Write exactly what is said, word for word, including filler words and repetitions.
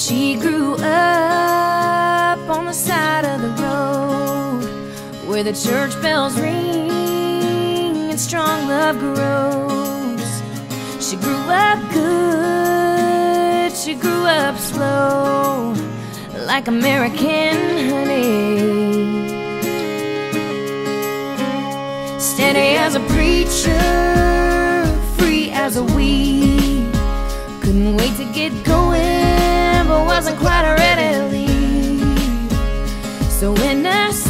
She grew up on the side of the road where the church bells ring and strong love grows. She grew up good, she grew up slow, like American honey. Steady as a preacher, free as a weed. Couldn't wait to get going, but wasn't quite ready to leave. So when I